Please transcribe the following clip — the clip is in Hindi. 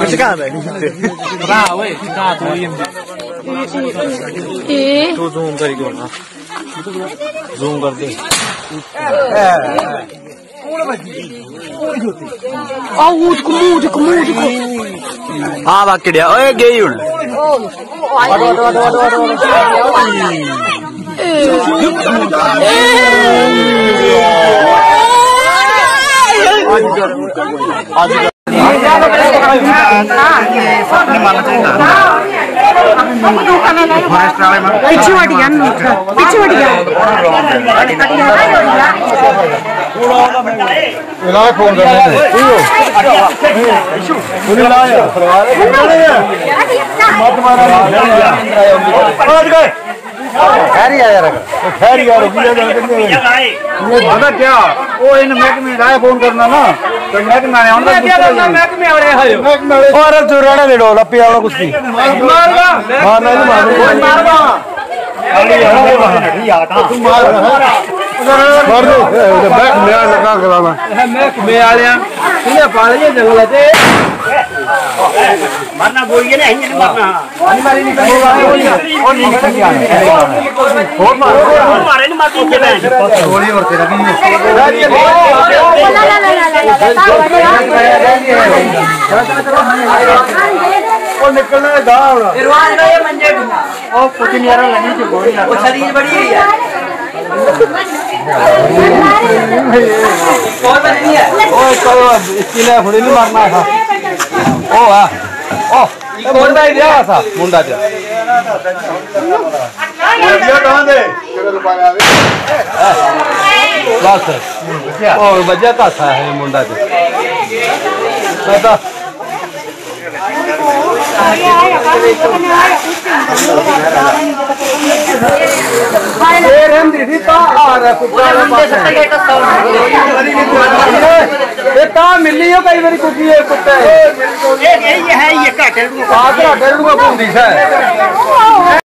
चिका बैठी बता ओए चिका तो ये तू जूम करके बना जूम कर दे हाँ बाकी ओए गई हूं पिछू हट गया फोन खैर यार क्या वो इन महकमे लाए फोन करना ना तो महकमे और जोराना ले लो लपी वाला कुछ नहीं मारना मार दो बैक में लगा कराना महकमे वाले तूने पालिए जंगल से मरना बोलिए ना नहीं मरना मारी नहीं और नहीं और मारे नहीं मारती है गोली और तेरा और निकलना है गांव निर्वाण ना ये मंजे और कुछ नहीं आ रहा लगनी चाहिए गोली वो शरीर बड़ी है यार बहुत बड़ी है ओ चलो इसकी ले थोड़ी नहीं मारना था ओ हां ओ मुंडा ही दिया था मुंडा दिया कहां दे बस ओ बजा का था है मुंडा दे पता मिली हो कई बार कुकी कुत्ते ये है ये